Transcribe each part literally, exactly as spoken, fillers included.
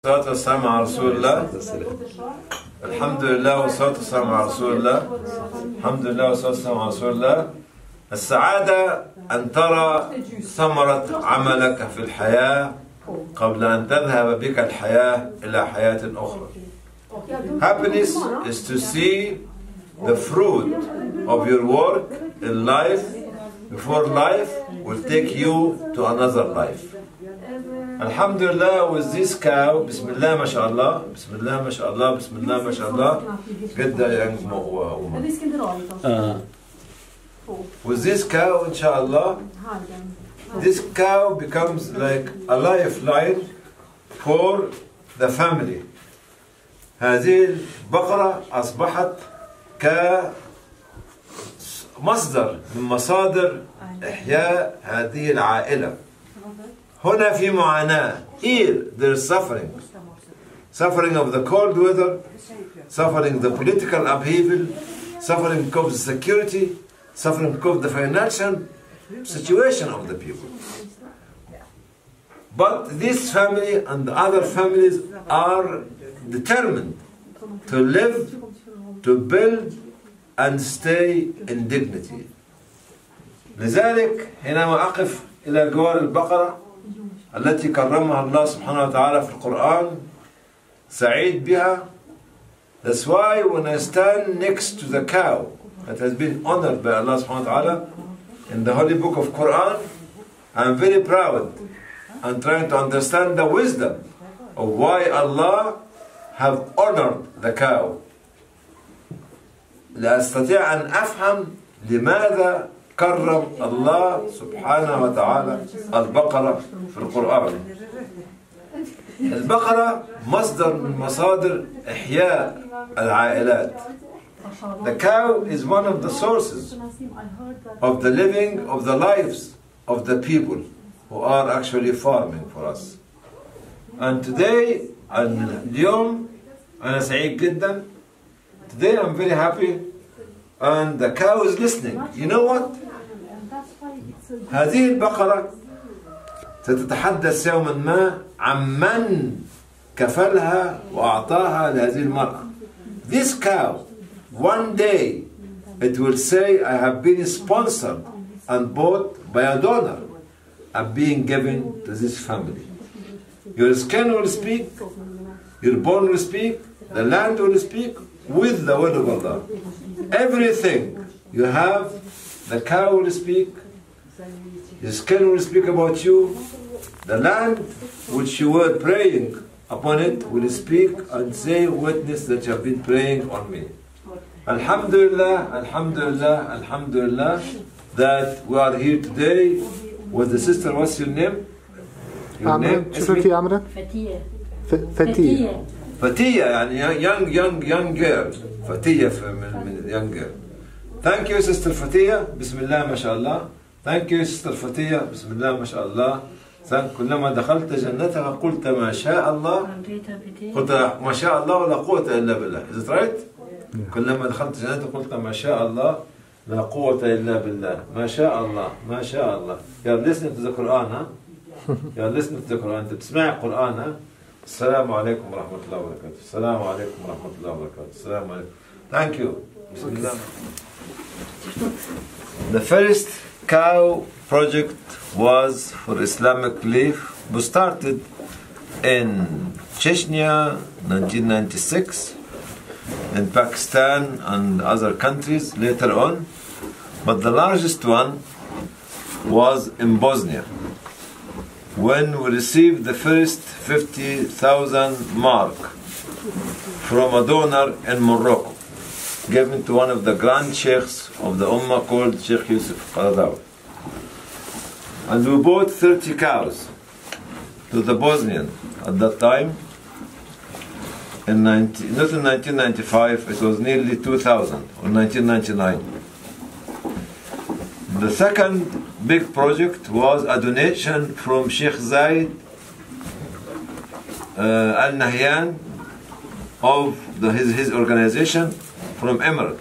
والصلاة والسلام على رسول الله. الحمد لله والصلاة والسلام على رسول الله. الحمد لله والصلاة والسلام على رسول الله. السعادة أن ترى ثمرة عملك في الحياة قبل أن تذهب بك الحياة إلى حياة أخرى. Happiness is to see the fruit of your work in life before life will take you to another life. Alhamdulillah, with this cow, Bismillah, mashallah, Bismillah, mashallah, Bismillah, mashallah, get the young woman. With this cow, inshallah, this cow becomes like a lifeline for the family. هذه البقرة أصبحت كمصدر من مصادر إحياء هذه العائلة. هنا في معاناة. Here there is suffering. Suffering of the cold weather, suffering the political upheaval, suffering because of the security, suffering because of the financial situation of the people. But this family and the other families are determined to live, to build and stay in dignity. لذلك حينما أقف إلى جوار البقرة التي كرمها الله سبحانه وتعالى في القرآن سعيد بها. That's why when I stand next to the cow that has been honored by Allah subhanahu wa ta'ala in the holy book of Quran, I'm very proud and trying to understand the wisdom of why Allah have honored the cow. لأستطيع أن أفهم لماذا كرم الله سبحانه وتعالى البقرة في القرآن. البقرة مصدر من مصادر إحياء العائلات. The cow is one of the sources of the living of the lives of the people who are actually farming for us. And today, اليوم أنا سعيد جدا. Today I'm very happy and the cow is listening. You know what? هذه البقرة ستتحدث يوما ما عن من كفلها وأعطاها لهذه المرأة. This cow, one day it will say, I have been sponsored and bought by a donor. I'm being given to this family. Your skin will speak, your bone will speak, the land will speak with the word of Allah. Everything you have, the cow will speak, your skin will speak about you, the land which you were praying upon it will speak and say, witness that you have been praying on me. Alhamdulillah, Alhamdulillah, Alhamdulillah, that we are here today with the sister. What's your name? Your name? شو في عمرك؟ فتية. فتية. فتية يعني young young young girl. فتية من young girl. Thank you sister فتية. بسم الله ما شاء الله. Thank you sister فتية. بسم الله ما شاء الله. كلما دخلت جنتك قلت ما شاء الله. قلت ما شاء الله ولا قوة إلا بالله. Is it right? كلما دخلت جنتك قلت ما شاء الله لا قوة إلا بالله. ما شاء الله ما شاء الله. You're listening to the Quran, huh? You're listening to the Quran. أنت بتسمع القرآن, ها? السلام عليكم ورحمة الله وبركاته. السلام عليكم ورحمة الله وبركاته. السلام عليكم. Thank you. بسم الله. The first cow project was for Islamic Relief, was started in Chechnya, nineteen ninety-six, in Pakistan and other countries later on, but the largest one was in Bosnia, when we received the first fifty thousand mark from a donor in Morocco, given to one of the grand sheikhs of the Ummah called Sheikh Yusuf Qaradawi. And we bought thirty cows to the Bosnian at that time. In nineteen, not in nineteen ninety-five, it was nearly two thousand, or nineteen ninety-nine. The second big project was a donation from Sheikh Zaid uh, Al Nahyan of the, his, his organization from Emirate.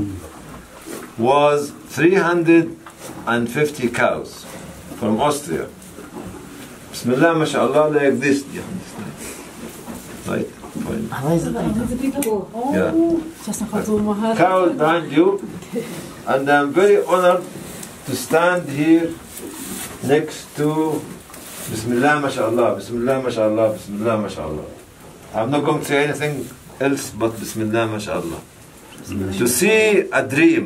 Was three hundred fifty cows from Austria. Bismillah, mashallah, like this. Right? Fine. Yeah. Cow behind you, and I'm very honored to stand here next to Bismillah mashallah, Bismillah mashallah, Bismillah mashallah. I'm not going to say anything else but Bismillah mashallah. To see a dream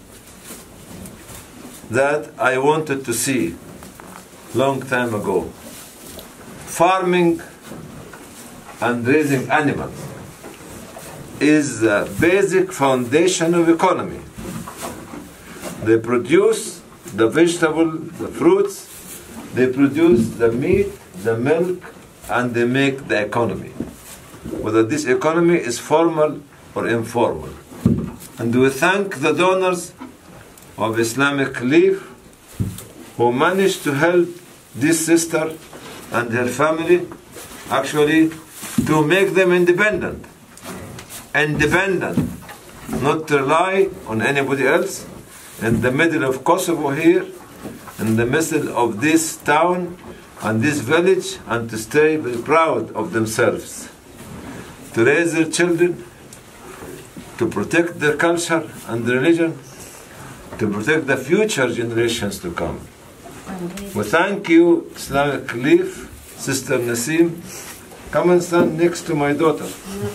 that I wanted to see long time ago. Farming and raising animals is the basic foundation of economy. They produce the vegetable, the fruits, they produce the meat, the milk, and they make the economy. Whether this economy is formal or informal. And we thank the donors of Islamic Relief who managed to help this sister and her family actually to make them independent. Independent. Not to rely on anybody else. In the middle of Kosovo here, in the middle of this town and this village, and to stay very proud of themselves. To raise their children, to protect their culture and religion, to protect the future generations to come. We thank you, Islamic Relief, Sister Nasim. Come and stand next to my daughter.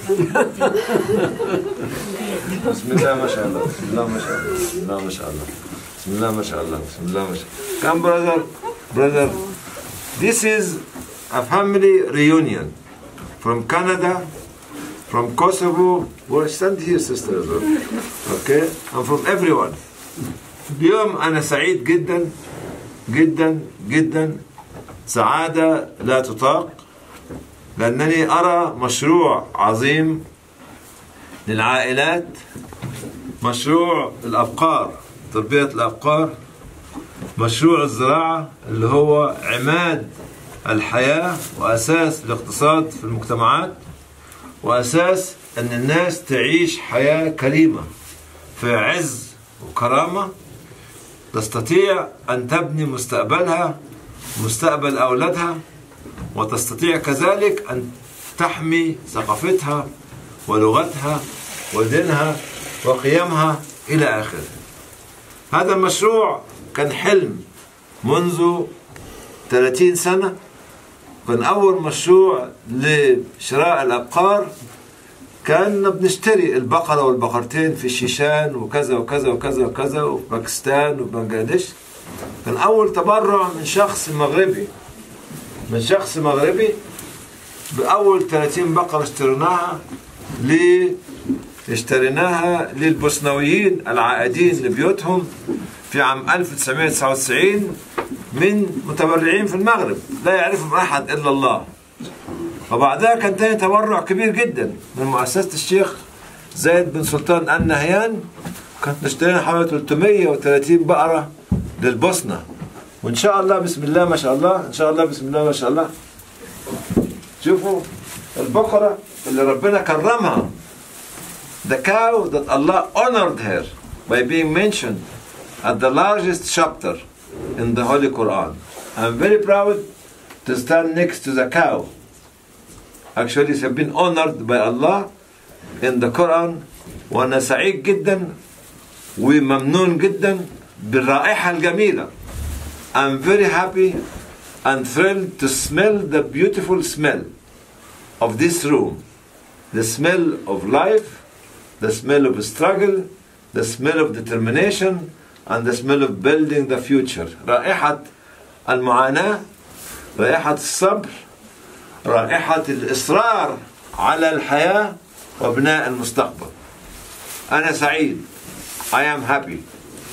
Bismillah mashallah, Bismillah mashallah, Bismillah mashallah, Bismillah mashallah, Bismillah mashallah. Come brother, brother. This is a family reunion from Canada, from Kosovo. Well, stand here, sister. Okay? And from everyone. اليوم أنا سعيد جدا جدا جدا سعادة لا تطاق لأنني أرى مشروع عظيم للعائلات، مشروع الأبقار، تربية الأبقار، مشروع الزراعة اللي هو عماد الحياة وأساس الاقتصاد في المجتمعات، وأساس أن الناس تعيش حياة كريمة في عز وكرامة، تستطيع أن تبني مستقبلها مستقبل أولادها، وتستطيع كذلك أن تحمي ثقافتها ولغتها ودينها وقيمها إلى آخره. هذا المشروع كان حلم منذ ثلاثين سنة. كان أول مشروع لشراء الأبقار كان بنشتري البقرة والبقرتين في الشيشان وكذا وكذا وكذا وكذا وفي باكستان وبنغلاديش. كان أول تبرع من شخص مغربي من شخص مغربي بأول ثلاثين بقرة اشتريناها ل اشتريناها للبوسنويين العائدين لبيوتهم في عام ألف وتسعمائة وتسعة وتسعين من متبرعين في المغرب لا يعرفهم أحد إلا الله. وبعدها كان تاني تبرع كبير جدا من مؤسسة الشيخ زايد بن سلطان آل نهيان. كانت نشترينا حوالي ثلاثمائة وثلاثين بقرة للبوسنة. وإن شاء الله بسم الله ما شاء الله إن شاء الله بسم الله ما شاء الله شوفوا البقرة اللي ربنا كرمها. The cow that Allah honored her by being mentioned at the largest chapter in the Holy Quran. I'm very proud to stand next to the cow. Actually, have been honored by Allah in the Quran. وأنا سعيد جدا وممنون جدا بالرائحة الجميلة. I'm very happy and thrilled to smell the beautiful smell of this room. The smell of life, the smell of struggle, the smell of determination, and the smell of building the future. رائحة المعاناة، رائحة الصبر، رائحة الإصرار على الحياة وبناء المستقبل. أنا سعيد. I am happy.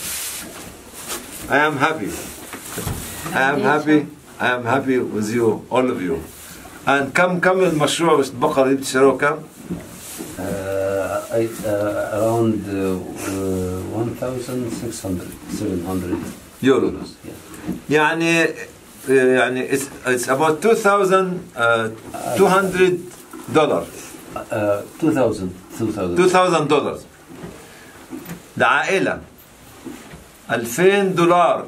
I am happy. I am happy. I am happy with you, all of you. And كم كم المشروع البقرة دي بتشتروه كم؟ Uh, I, uh, around uh, uh, one thousand six hundred, seven hundred euros. Yeah. يعني يعني it's it's about two thousand two hundred dollars. Uh, two thousand, two thousand. two thousand dollars. لعائلة ألفين دولار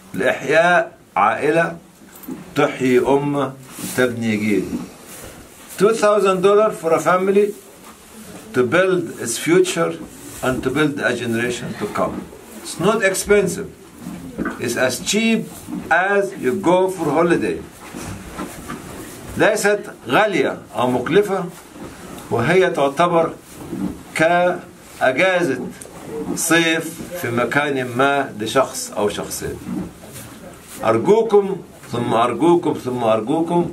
لإحياء عائلة تحيي أمة تبني جيل. two thousand dollars for a family to build its future and to build a generation to come. It's not expensive. It's as cheap as you go for holiday. ليست غالية أو مكلفة، وهي تعتبر كأجازة صيف في مكان ما لشخص أو شخصين. أرجوكم ثم أرجوكم ثم أرجوكم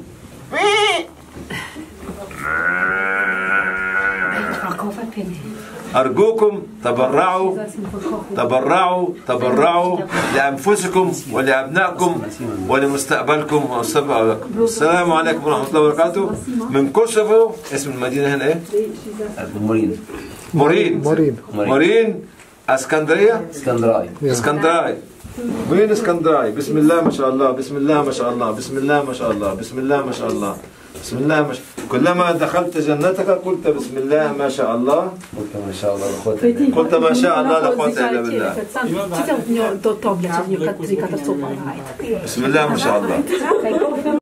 أرجوكم تبرعوا تبرعوا تبرعوا لأنفسكم ولأبنائكم ولمستقبلكم ومستقبلكم. السلام عليكم ورحمة الله وبركاته. من كوسوفو. اسم المدينة هنا إيه؟ مورين. مورين. مورين. مورين. اسكندرية. اسكندراي. اسكندراي. وين اسكندراي؟ بسم الله ما شاء الله، بسم الله ما شاء الله، بسم الله ما شاء الله، بسم الله ما شاء الله، بسم الله ما شاء الله. كلما دخلت جنتك قلت بسم الله ما شاء الله. قلت ما شاء الله لا قوة إلا بالله. قلت ما شاء الله لا قوة إلا بالله. بسم الله ما شاء الله.